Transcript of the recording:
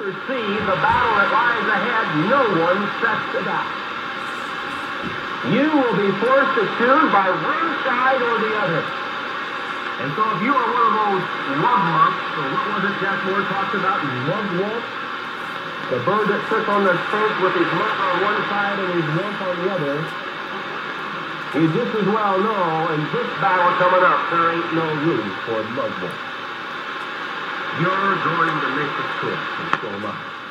perceive the battle that lies ahead, no one sets it out. You will be forced to choose by one side or the other. And so if you are one of those love monks, or what was it Jack Moore talked about, love wolf, the bird that sits on the stake with his muff on one side and his wolf on the other, you just as well know in this battle coming up, there ain't no room for love wolf. You're going to make the choice, and so am I.